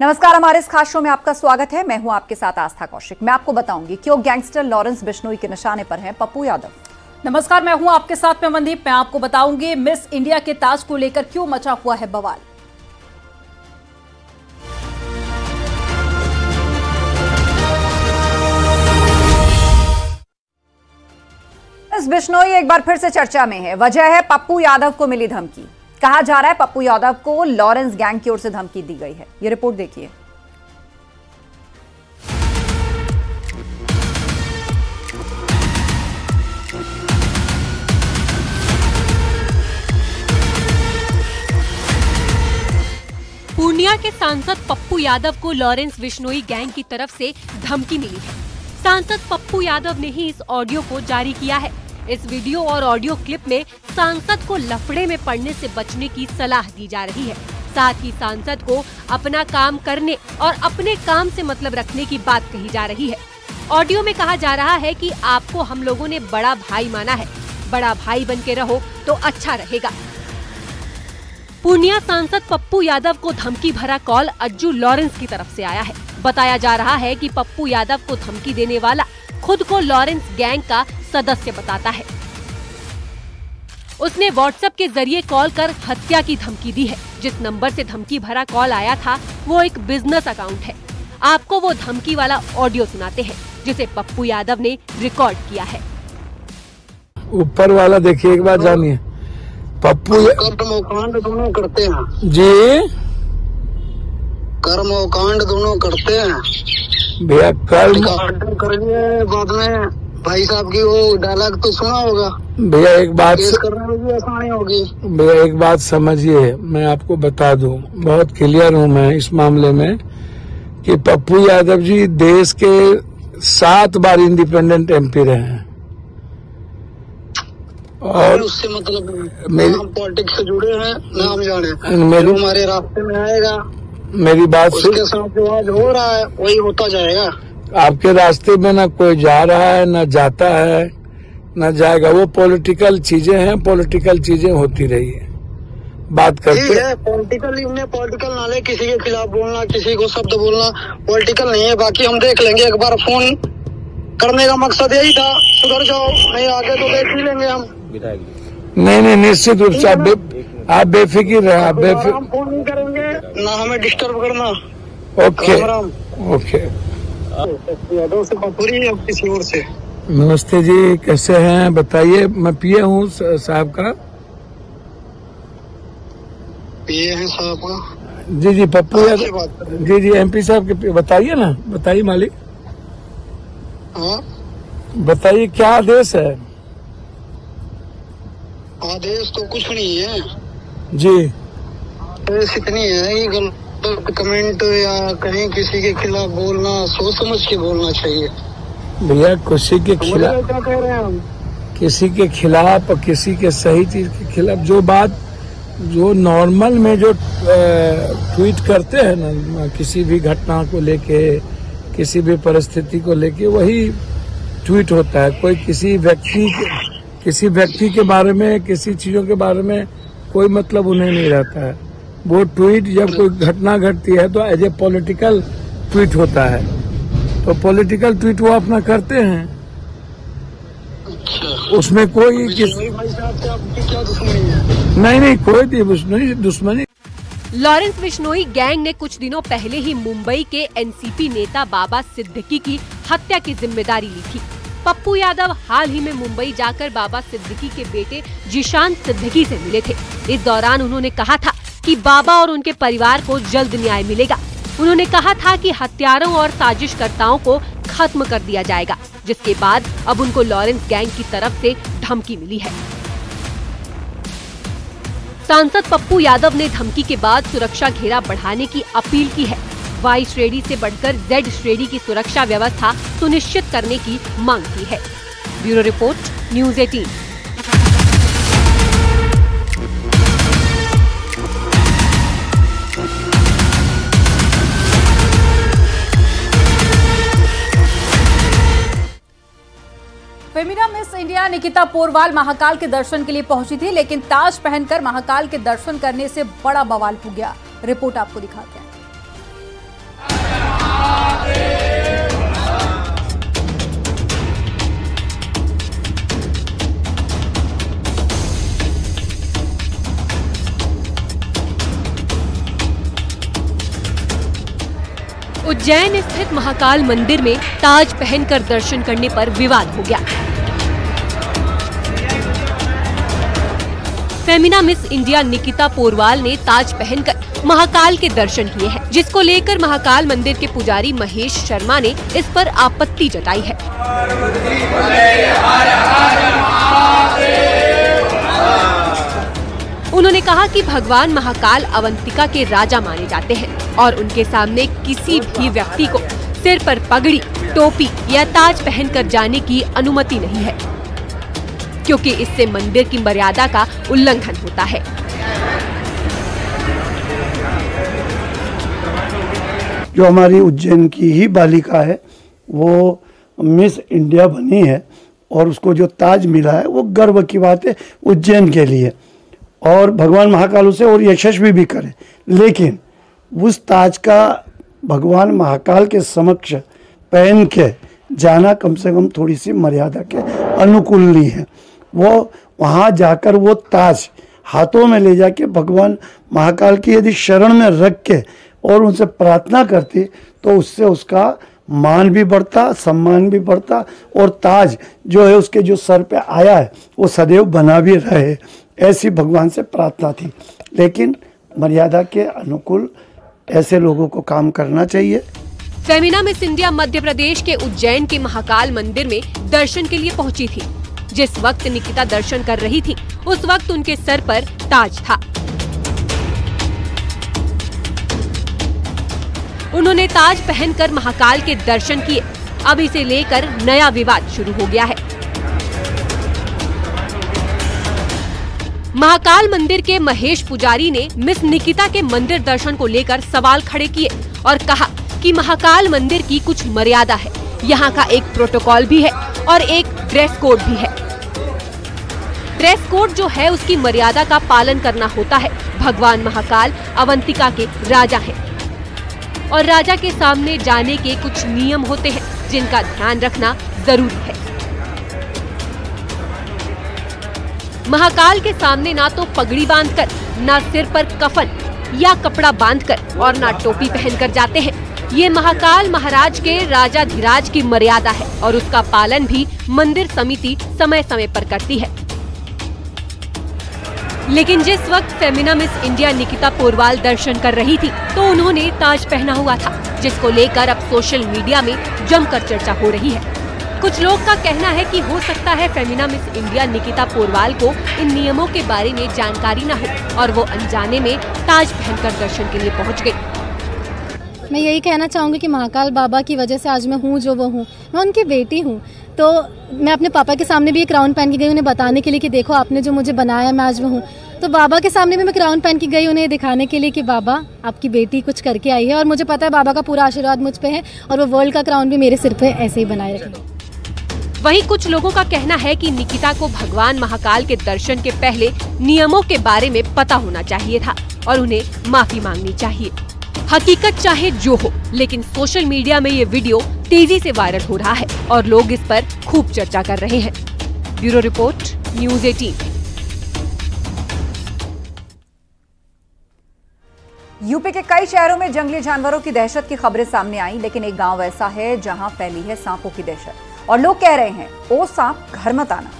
नमस्कार, हमारे इस खास शो में आपका स्वागत है। मैं हूं आपके साथ आस्था कौशिक। मैं आपको बताऊंगी क्यों गैंगस्टर लॉरेंस बिश्नोई के निशाने पर हैं पप्पू यादव। नमस्कार, मैं हूं आपके साथ में मनदीप। मैं आपको बताऊंगी मिस इंडिया के ताज को लेकर क्यों मचा हुआ है बवाल। बिश्नोई एक बार फिर से चर्चा में है। वजह है पप्पू यादव को मिली धमकी। कहा जा रहा है पप्पू यादव को लॉरेंस गैंग की ओर से धमकी दी गई है। ये रिपोर्ट देखिए। पूर्णिया के सांसद पप्पू यादव को लॉरेंस बिश्नोई गैंग की तरफ से धमकी मिली है। सांसद पप्पू यादव ने ही इस ऑडियो को जारी किया है। इस वीडियो और ऑडियो क्लिप में सांसद को लफड़े में पड़ने से बचने की सलाह दी जा रही है। साथ ही सांसद को अपना काम करने और अपने काम से मतलब रखने की बात कही जा रही है। ऑडियो में कहा जा रहा है कि आपको हम लोगों ने बड़ा भाई माना है, बड़ा भाई बन के रहो तो अच्छा रहेगा। पूर्णिया सांसद पप्पू यादव को धमकी भरा कॉल अज्जू लॉरेंस की तरफ से आया है। बताया जा रहा है कि पप्पू यादव को धमकी देने वाला खुद को लॉरेंस गैंग का सदस्य बताता है। उसने व्हाट्सएप के जरिए कॉल कर हत्या की धमकी दी है। जिस नंबर से धमकी भरा कॉल आया था वो एक बिजनेस अकाउंट है। आपको वो धमकी वाला ऑडियो सुनाते हैं जिसे पप्पू यादव ने रिकॉर्ड किया है। ऊपर वाला देखिए एक बार जानिए। पप्पू कर्मकांड दोनों करते हैं जी, कर्मकांड दोनों करते हैं भैया। कर्म करिए, बाद में भाई साहब की वो डायलॉग तो सुना होगा भैया। एक बात केस करने में भी आसानी होगी भैया, एक बात समझिए, मैं आपको बता दूं, बहुत क्लियर हूं मैं इस मामले में कि पप्पू यादव जी देश के 7 बार इंडिपेंडेंट एमपी रहे हैं और उससे मतलब हम पॉलिटिक्स से जुड़े हैं ना, हम जाने मेरी हमारे रास्ते में आएगा। मेरी बात सुन, उसके साथ जो आज हो रहा है वही होता जाएगा। आपके रास्ते में ना कोई जा रहा है, ना जाता है, ना जाएगा। वो पॉलिटिकल चीजें हैं, पॉलिटिकल चीजें होती रही है। बात करते हैं पॉलिटिकल नाले किसी के खिलाफ बोलना, किसी को शब्द बोलना पॉलिटिकल नहीं है। बाकी हम देख लेंगे। एक बार फोन करने का मकसद यही था, सुधर जाओ, नहीं आगे तो देख ही लेंगे हम। नहीं, निश्चित रूप से आप बेफिक्र रहे। आप बेफिक्र, हम फोन नहीं करेंगे ना, हमें डिस्टर्ब करना। Okay okay. यादव से बात हो रही है किसी और से? नमस्ते जी, कैसे हैं बताइए। मैं पीए हूँ साहब का। पीए हैं साहब का? जी पप्पू यादव जी एमपी साहब के। बताइए ना, बताइए मालिक। हाँ बताइए क्या आदेश है। आदेश तो कुछ नहीं है जी। आदेश इतनी है कि गलत कमेंट या कहीं किसी के खिलाफ बोलना सोच समझ के बोलना चाहिए भैया। किसी के खिलाफ, क्या कह रहे हैं हम? किसी के खिलाफ और किसी के सही चीज के खिलाफ जो बात, जो नॉर्मल में जो ट्वीट करते हैं ना, किसी भी घटना को लेके, किसी भी परिस्थिति को लेके वही ट्वीट होता है। कोई किसी व्यक्ति के बारे में, किसी चीजों के बारे में कोई मतलब उन्हें नहीं रहता है। वो ट्वीट जब कोई घटना घटती है तो एज ए पॉलिटिकल ट्वीट होता है, तो पॉलिटिकल ट्वीट वो अपना करते हैं। उसमें कोई भाई साहब से आपकी क्या दुश्मनी है? नहीं, कोई दुश्मनी। लॉरेंस बिश्नोई गैंग ने कुछ दिनों पहले ही मुंबई के एनसीपी नेता बाबा सिद्दीकी की हत्या की जिम्मेदारी ली थी। पप्पू यादव हाल ही में मुंबई जाकर बाबा सिद्दीकी के बेटे जिशान सिद्दीकी से मिले थे। इस दौरान उन्होंने कहा था कि बाबा और उनके परिवार को जल्द न्याय मिलेगा। उन्होंने कहा था कि हत्यारों और साजिशकर्ताओं को खत्म कर दिया जाएगा, जिसके बाद अब उनको लॉरेंस गैंग की तरफ से धमकी मिली है। सांसद पप्पू यादव ने धमकी के बाद सुरक्षा घेरा बढ़ाने की अपील की है। वाई श्रेणी से बढ़कर जेड श्रेणी की सुरक्षा व्यवस्था सुनिश्चित करने की मांग की है। Bureau report, news 18। Femina miss India Nikita Porwal Mahakal के दर्शन के लिए पहुंची थी, लेकिन ताज पहनकर महाकाल के दर्शन करने से बड़ा बवाल हो गया। रिपोर्ट आपको दिखाते हैं। उज्जैन स्थित महाकाल मंदिर में ताज पहनकर दर्शन करने पर विवाद हो गया। Femina miss India Nikita Porwal ने ताज पहनकर महाकाल के दर्शन किए हैं, जिसको लेकर महाकाल मंदिर के पुजारी महेश शर्मा ने इस पर आपत्ति जताई है। उन्होंने कहा कि भगवान महाकाल अवंतिका के राजा माने जाते हैं और उनके सामने किसी भी व्यक्ति को सिर पर पगड़ी, टोपी या ताज पहनकर जाने की अनुमति नहीं है, क्योंकि इससे मंदिर की मर्यादा का उल्लंघन होता है। जो हमारी उज्जैन की ही बालिका है वो मिस इंडिया बनी है और उसको जो ताज मिला है वो गर्व की बात है उज्जैन के लिए, और भगवान महाकाल उसे और यशस्वी भी करे। लेकिन उस ताज का भगवान महाकाल के समक्ष पहन के जाना कम से कम थोड़ी सी मर्यादा के अनुकूल नहीं है। वो वहाँ जाकर वो ताज हाथों में ले जाके भगवान महाकाल की यदि शरण में रख के और उनसे प्रार्थना करती तो उससे उसका मान भी बढ़ता, सम्मान भी बढ़ता, और ताज जो है उसके जो सर पे आया है वो सदैव बना भी रहे, ऐसी भगवान से प्रार्थना थी। लेकिन मर्यादा के अनुकूल ऐसे लोगों को काम करना चाहिए। Femina miss India Madhya Pradesh के उज्जैन के महाकाल मंदिर में दर्शन के लिए पहुंची थी। जिस वक्त निकिता दर्शन कर रही थी उस वक्त उनके सर पर ताज था। उन्होंने ताज पहनकर महाकाल के दर्शन किए। अब इसे लेकर नया विवाद शुरू हो गया है। महाकाल मंदिर के महेश पुजारी ने मिस निकिता के मंदिर दर्शन को लेकर सवाल खड़े किए और कहा कि महाकाल मंदिर की कुछ मर्यादा है, यहाँ का एक प्रोटोकॉल भी है और एक ड्रेस कोड भी है। ड्रेस कोड जो है उसकी मर्यादा का पालन करना होता है। भगवान महाकाल अवंतिका के राजा हैं और राजा के सामने जाने के कुछ नियम होते हैं जिनका ध्यान रखना जरूरी है। महाकाल के सामने ना तो पगड़ी बांधकर, ना सिर पर कफन या कपड़ा बांधकर और ना टोपी पहनकर जाते हैं। ये महाकाल महाराज के राजाधिराज की मर्यादा है और उसका पालन भी मंदिर समिति समय समय पर करती है। लेकिन जिस वक्त Femina miss India Nikita Porwal दर्शन कर रही थी तो उन्होंने ताज पहना हुआ था, जिसको लेकर अब सोशल मीडिया में जमकर चर्चा हो रही है। कुछ लोग का कहना है कि हो सकता है Femina miss India Nikita Porwal को इन नियमों के बारे में जानकारी न हो और वो अनजाने में ताज पहनकर दर्शन के लिए पहुंच गई। मैं यही कहना चाहूँगी कि महाकाल बाबा की वजह से आज मैं हूँ जो वो हूँ। मैं उनकी बेटी हूँ, तो मैं अपने पापा के सामने भी एक क्राउन पहन के गई उन्हें बताने के लिए कि देखो आपने जो मुझे बनाया मैं आज वो हूँ। तो बाबा के सामने भी मैं क्राउन पहन के गई उन्हें दिखाने के लिए कि बाबा आपकी बेटी कुछ करके आई है, और मुझे पता है बाबा का पूरा आशीर्वाद मुझ पे है और वो वर्ल्ड का क्राउन भी मेरे सिर पे ऐसे ही बनाए रखेंगे। वहीं कुछ लोगों का कहना है कि निकिता को भगवान महाकाल के दर्शन के पहले नियमों के बारे में पता होना चाहिए था और उन्हें माफी मांगनी चाहिए। हकीकत चाहे जो हो, लेकिन सोशल मीडिया में ये वीडियो तेजी से वायरल हो रहा है और लोग इस पर खूब चर्चा कर रहे हैं। Bureau report, news 18। यूपी के कई शहरों में जंगली जानवरों की दहशत की खबरें सामने आई, लेकिन एक गांव ऐसा है जहां फैली है सांपों की दहशत और लोग कह रहे हैं ओ सांप घर मत आना।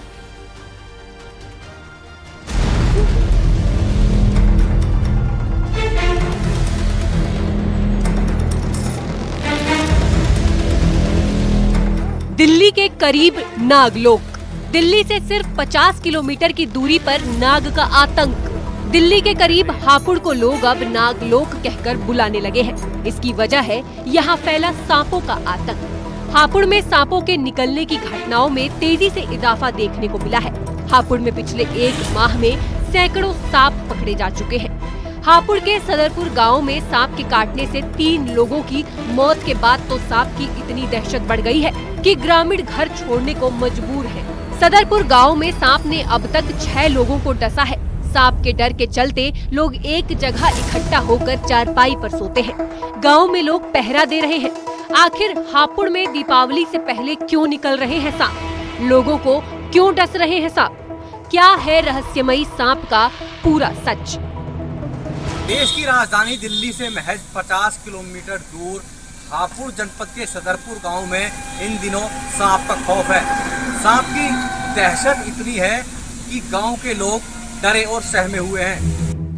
दिल्ली के करीब नागलोक। दिल्ली से सिर्फ 50 किलोमीटर की दूरी पर नाग का आतंक। दिल्ली के करीब हापुड़ को लोग अब नागलोक कहकर बुलाने लगे हैं। इसकी वजह है यहाँ फैला सांपों का आतंक। हापुड़ में सांपों के निकलने की घटनाओं में तेजी से इजाफा देखने को मिला है। हापुड़ में पिछले एक माह में सैकड़ों सांप पकड़े जा चुके हैं। हापुड़ के सदरपुर गांव में सांप के काटने से 3 लोगों की मौत के बाद तो सांप की इतनी दहशत बढ़ गई है कि ग्रामीण घर छोड़ने को मजबूर हैं। सदरपुर गांव में सांप ने अब तक 6 लोगों को डसा है। सांप के डर के चलते लोग एक जगह इकट्ठा होकर चारपाई पर सोते हैं। गांव में लोग पहरा दे रहे हैं। आखिर हापुड़ में दीपावली से पहले क्यों निकल रहे हैं सांप? लोगों को क्यों डस रहे हैं सांप? क्या है रहस्यमयी सांप का पूरा सच? देश की राजधानी दिल्ली से महज 50 किलोमीटर दूर हापुड़ जनपद के सदरपुर गांव में इन दिनों सांप का खौफ है। सांप की दहशत इतनी है कि गांव के लोग डरे और सहमे हुए हैं।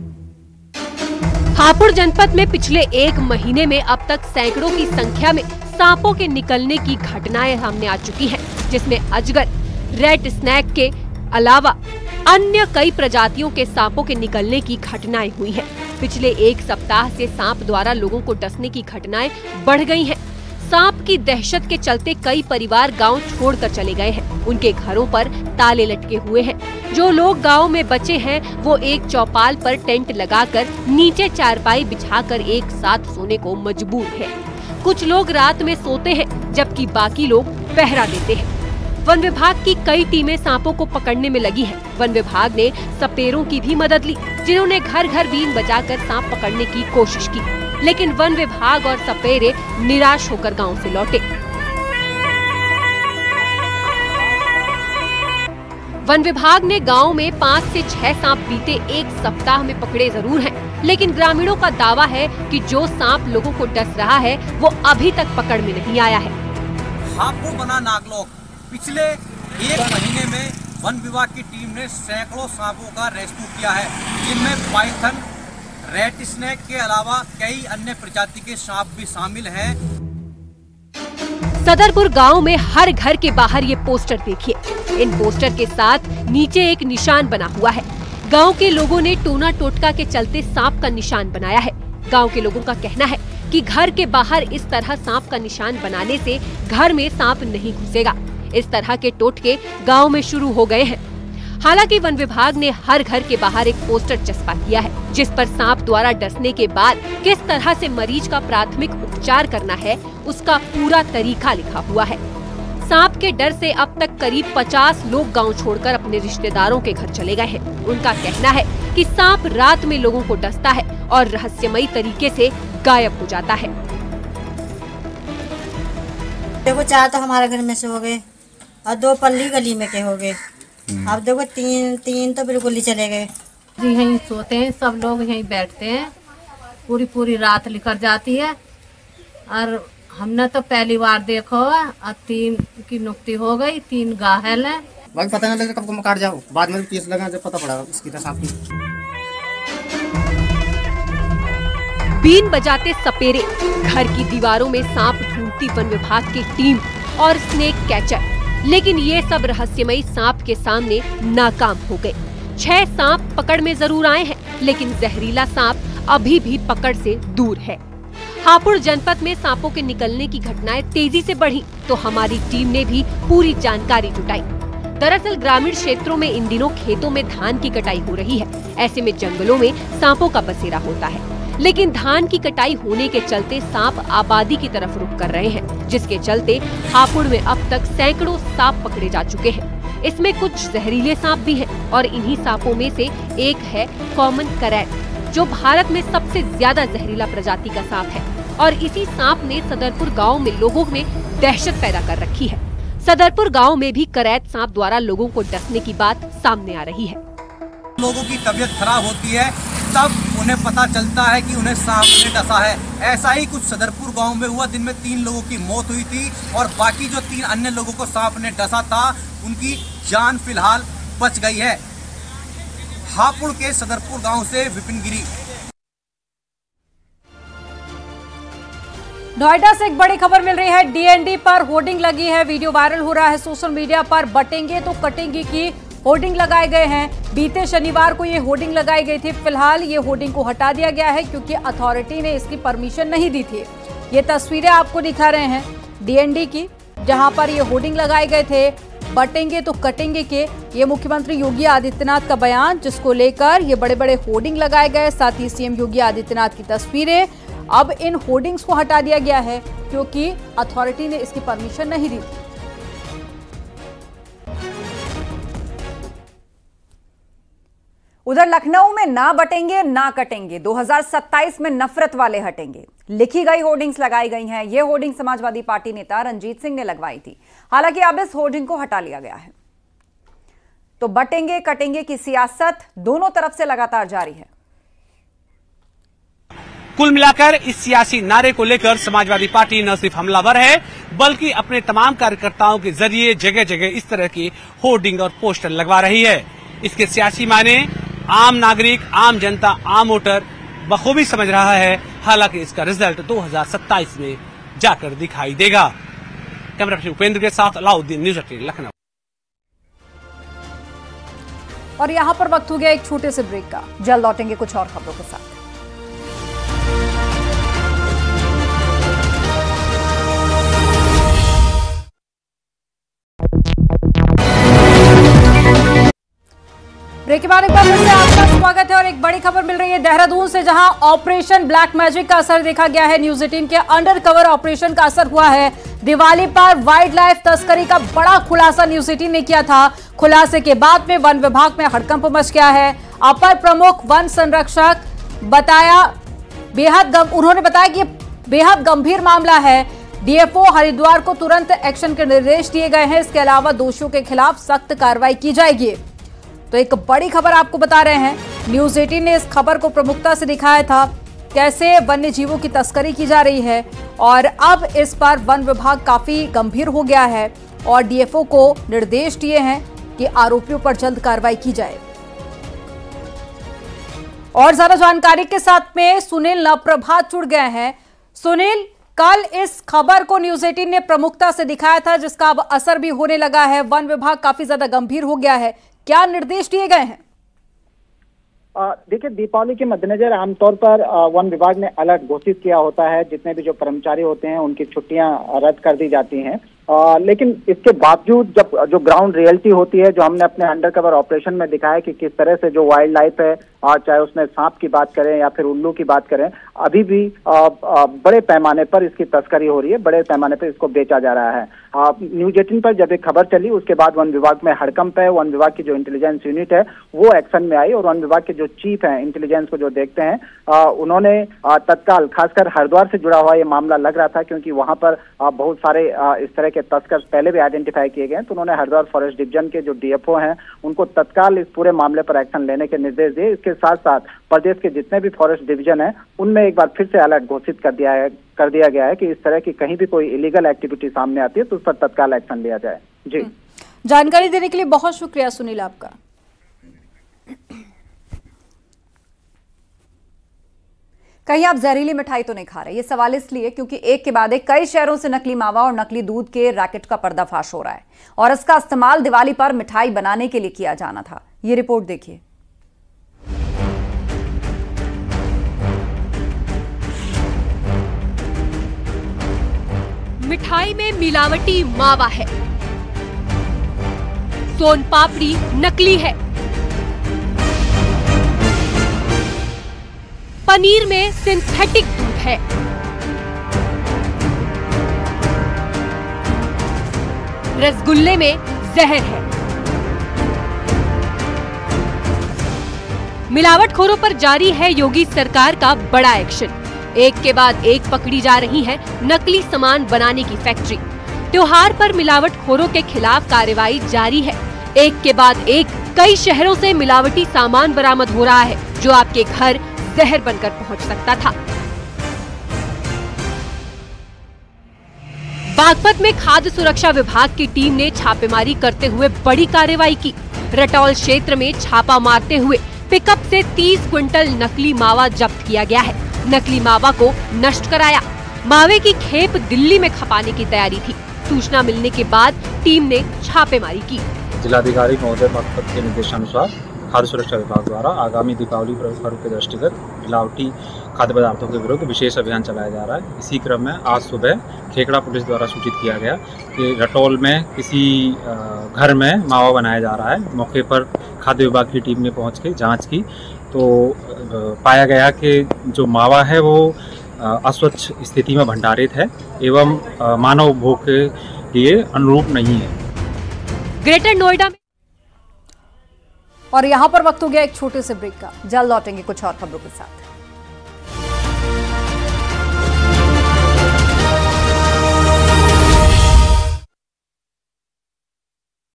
हापुड़ जनपद में पिछले एक महीने में अब तक सैकड़ों की संख्या में सांपों के निकलने की घटनाएं सामने आ चुकी हैं, जिसमें अजगर, रेड स्नेक के अलावा अन्य कई प्रजातियों के सांपों के निकलने की घटनाएं हुई हैं। पिछले एक सप्ताह से सांप द्वारा लोगों को डसने की घटनाएं बढ़ गई हैं। सांप की दहशत के चलते कई परिवार गांव छोड़कर चले गए हैं। उनके घरों पर ताले लटके हुए हैं। जो लोग गांव में बचे हैं वो एक चौपाल पर टेंट लगाकर नीचे चारपाई बिछाकर एक साथ सोने को मजबूर है। कुछ लोग रात में सोते हैं जबकि बाकी लोग पहरा देते हैं। वन विभाग की कई टीमें सांपों को पकड़ने में लगी है। वन विभाग ने सपेरों की भी मदद ली, जिन्होंने घर घर बीन बजाकर सांप पकड़ने की कोशिश की, लेकिन वन विभाग और सपेरे निराश होकर गांव से लौटे। वन विभाग ने गांव में 5 से 6 सांप बीते एक सप्ताह में पकड़े जरूर हैं, लेकिन ग्रामीणों का दावा है कि जो सांप लोगों को डस रहा है वो अभी तक पकड़ में नहीं आया है। हापुड़ बना नागलोक पिछले एक महीने में वन विभाग की टीम ने सैकड़ों सांपों का रेस्क्यू किया है, जिनमें पाइथन, रेड स्नेक के अलावा कई अन्य प्रजाति के सांप भी शामिल हैं। सदरपुर गांव में हर घर के बाहर ये पोस्टर देखिए। इन पोस्टर के साथ नीचे एक निशान बना हुआ है। गांव के लोगों ने टोना टोटका के चलते सांप का निशान बनाया है। गांव के लोगों का कहना है कि घर के बाहर इस तरह सांप का निशान बनाने से घर में सांप नहीं घुसेगा। इस तरह के टोटके गांव में शुरू हो गए हैं। हालांकि वन विभाग ने हर घर के बाहर एक पोस्टर चस्पा किया है, जिस पर सांप द्वारा डसने के बाद किस तरह से मरीज का प्राथमिक उपचार करना है उसका पूरा तरीका लिखा हुआ है। सांप के डर से अब तक करीब 50 लोग गांव छोड़कर अपने रिश्तेदारों के घर चले गए हैं। उनका कहना है कि सांप रात में लोगों को डसता है और रहस्यमयी तरीके से गायब हो जाता है। देखो 4 तो हमारे घर में से हो गए और 2 पल्ली गली में के हो गए। अब देखो 3 तो बिल्कुल ही चले गए। जी यहीं सोते हैं, सब लोग यहीं बैठते हैं। पूरी रात निकल जाती है और हमने तो पहली बार देखो है। अब 3 की नुक्ति हो गई, 3 घायल है। बाकी पता नहीं लगा कब काट जाओ, बाद में केस लगा जब पता पड़ा इसकी सांप की। बीन बजाते सपेरे, घर की दीवारों में सांप ढूंढती वन विभाग की टीम और स्नेक कैचर, लेकिन ये सब रहस्यमयी सांप के सामने नाकाम हो गए। 6 सांप पकड़ में जरूर आए हैं, लेकिन जहरीला सांप अभी भी पकड़ से दूर है। हापुड़ जनपद में सांपों के निकलने की घटनाएं तेजी से बढ़ी तो हमारी टीम ने भी पूरी जानकारी जुटाई। दरअसल ग्रामीण क्षेत्रों में इन दिनों खेतों में धान की कटाई हो रही है। ऐसे में जंगलों में सांपों का बसेरा होता है, लेकिन धान की कटाई होने के चलते सांप आबादी की तरफ रुख कर रहे हैं, जिसके चलते हापुड़ में अब तक सैकड़ों सांप पकड़े जा चुके हैं। इसमें कुछ जहरीले सांप भी हैं और इन्हीं सांपों में से एक है कॉमन करैट, जो भारत में सबसे ज्यादा जहरीला प्रजाति का सांप है और इसी सांप ने सदरपुर गांव में लोगों में दहशत पैदा कर रखी है। सदरपुर गांव में भी करैत सांप द्वारा लोगों को डसने की बात सामने आ रही है। लोगों की तबीयत खराब होती है तब उन्हें पता चलता है कि उन्हें सांप ने डसा है। ऐसा ही कुछ सदरपुर गांव में हुआ, जिनमें 3 लोगों की मौत हुई थी और बाकी जो 3 अन्य लोगों को सांप ने डसा था उनकी जान फिलहाल बच गई है। हापुड़ के सदरपुर गांव से विपिन गिरी। नोएडा से एक बड़ी खबर मिल रही है। डीएनडी पर होर्डिंग लगी है, वीडियो वायरल हो रहा है सोशल मीडिया पर। बटेंगे तो कटेंगे की होर्डिंग लगाए गए हैं। बीते शनिवार को ये होर्डिंग लगाई गई थी। फिलहाल ये होर्डिंग को हटा दिया गया है क्योंकि अथॉरिटी ने इसकी परमिशन नहीं दी थी। ये तस्वीरें आपको दिखा रहे हैं डीएनडी की, जहां पर ये होर्डिंग लगाए गए थे बटेंगे तो कटेंगे के। ये मुख्यमंत्री योगी आदित्यनाथ का बयान, जिसको लेकर ये बड़े बड़े होर्डिंग लगाए गए। साथ ही सीएम योगी आदित्यनाथ की तस्वीरें। अब इन होर्डिंग्स को हटा दिया गया है क्योंकि अथॉरिटी ने इसकी परमिशन नहीं दी थी। उधर लखनऊ में ना बटेंगे ना कटेंगे, 2027 में नफरत वाले हटेंगे, लिखी गई होर्डिंग्स लगाई गई हैं। यह होर्डिंग समाजवादी पार्टी नेता रंजीत सिंह ने लगवाई थी। हालांकि अब इस होर्डिंग को हटा लिया गया है। तो बटेंगे कटेंगे की सियासत दोनों तरफ से लगातार जारी है। कुल मिलाकर इस सियासी नारे को लेकर समाजवादी पार्टी न सिर्फ हमलावर है, बल्कि अपने तमाम कार्यकर्ताओं के जरिए जगह जगह इस तरह की होर्डिंग और पोस्टर लगवा रही है। इसके सियासी मायने आम नागरिक, आम जनता, आम वोटर बखूबी समझ रहा है। हालांकि इसका रिजल्ट 2027 में जाकर दिखाई देगा। कैमरा पर्सन उपेंद्र के साथ अलाउद्दीन, न्यूज़ 18 लखनऊ। और यहां पर वक्त हो गया एक छोटे से ब्रेक का। जल्द लौटेंगे कुछ और खबरों के साथ। ब्रेक के बाद एक बार फिर से आपका स्वागत है और एक बड़ी खबर मिल रही है देहरादून से, जहां ऑपरेशन ब्लैक मैजिक का असर देखा गया है। न्यूज़ 18 के अंडर कवर ऑपरेशन का असर हुआ है। दिवाली पर वाइल्ड लाइफ तस्करी का बड़ा खुलासा न्यूज़ 18 ने किया था। खुलासे के बाद में वन विभाग में हड़कंप मच गया है। अपर प्रमुख वन संरक्षक उन्होंने बताया कि बेहद गंभीर मामला है। डीएफओ हरिद्वार को तुरंत एक्शन के निर्देश दिए गए हैं। इसके अलावा दोषियों के खिलाफ सख्त कार्रवाई की जाएगी। तो एक बड़ी खबर आपको बता रहे हैं, न्यूज़ 18 ने इस खबर को प्रमुखता से दिखाया था, कैसे वन्य जीवों की तस्करी की जा रही है। और अब इस पर वन विभाग काफी गंभीर हो गया है और डीएफओ को निर्देश दिए हैं कि आरोपियों पर जल्द कार्रवाई की जाए। और ज्यादा जानकारी के साथ में सुनील नप्रभात जुड़ गए हैं। सुनील, कल इस खबर को न्यूज़ 18 ने प्रमुखता से दिखाया था, जिसका अब असर भी होने लगा है। वन विभाग काफी ज्यादा गंभीर हो गया है, क्या निर्देश दिए गए हैं? देखिए, दीपावली के मद्देनजर आमतौर पर वन विभाग ने अलर्ट घोषित किया होता है। जितने भी जो कर्मचारी होते हैं उनकी छुट्टियां रद्द कर दी जाती हैं। लेकिन इसके बावजूद जब जो ग्राउंड रियलिटी होती है, जो हमने अपने अंडरकवर ऑपरेशन में दिखाया कि किस तरह से जो वाइल्ड लाइफ है, चाहे उसमें सांप की बात करें या फिर उल्लू की बात करें, अभी भी बड़े पैमाने पर इसकी तस्करी हो रही है, बड़े पैमाने पर इसको बेचा जा रहा है। न्यूज़ 18 पर जब एक खबर चली, उसके बाद वन विभाग में हड़कंप है। वन विभाग की जो इंटेलिजेंस यूनिट है वो एक्शन में आई और वन विभाग के जो चीफ हैं, इंटेलिजेंस को जो देखते हैं, उन्होंने तत्काल, खासकर हरिद्वार से जुड़ा हुआ ये मामला लग रहा था क्योंकि वहां पर बहुत सारे इस तरह के तस्कर पहले भी आइडेंटिफाई किए गए हैं। तो उन्होंने हरिद्वार फॉरेस्ट डिवीजन के जो डीएफओ हैं उनको तत्काल इस पूरे मामले पर एक्शन लेने के निर्देश दिए। इसके साथ साथ प्रदेश के जितने भी फॉरेस्ट डिवीजन है उनमें एक बार फिर से अलर्ट घोषित कर दिया गया है कि इस तरह की कहीं भी कोई इलीगल एक्टिविटी सामने आती है तो उस पर तत्काल एक्शन लिया जाए। जी, जानकारी देने के लिए बहुत शुक्रिया सुनील आपका। कहीं आप जहरीली मिठाई तो नहीं खा रहे? ये सवाल इसलिए क्योंकि एक के बाद एक कई शहरों से नकली मावा और नकली दूध के रैकेट का पर्दाफाश हो रहा है और इसका इस्तेमाल दिवाली पर मिठाई बनाने के लिए किया जाना था। ये रिपोर्ट देखिए। मिठाई में मिलावटी मावा है, सोन पापड़ी नकली है, पनीर में सिंथेटिक दूध है, रसगुल्ले में जहर है। मिलावटखोरों पर जारी है योगी सरकार का बड़ा एक्शन। एक के बाद एक पकड़ी जा रही है नकली सामान बनाने की फैक्ट्री। त्योहार पर मिलावटखोरों के खिलाफ कार्रवाई जारी है। एक के बाद एक कई शहरों से मिलावटी सामान बरामद हो रहा है जो आपके घर जहर बनकर पहुंच सकता था। बागपत में खाद्य सुरक्षा विभाग की टीम ने छापेमारी करते हुए बड़ी कार्रवाई की। रटौल क्षेत्र में छापा मारते हुए पिकअप से 30 क्विंटल नकली मावा जब्त किया गया है। नकली मावा को नष्ट कराया। मावे की खेप दिल्ली में खपाने की तैयारी थी। सूचना मिलने के बाद टीम ने छापेमारी की। जिलाधिकारी महोदय बागपत के निर्देशानुसार खाद्य सुरक्षा विभाग द्वारा आगामी दीपावली पर्व के दृष्टिगत मिलावटी खाद्य पदार्थों के विरुद्ध विशेष अभियान चलाया जा रहा है। इसी क्रम में आज सुबह खेकड़ा पुलिस द्वारा सूचित किया गया कि रटौल में किसी घर में मावा बनाया जा रहा है। मौके पर खाद्य विभाग की टीम ने पहुंच के जांच की तो पाया गया कि जो मावा है वो अस्वच्छ स्थिति में भंडारित है एवं मानव उपभोग के लिए अनुरूप नहीं है। ग्रेटर नोएडा में और यहां पर वक्त हो गया एक छोटे से ब्रेक का। जल्द लौटेंगे कुछ और खबरों के साथ।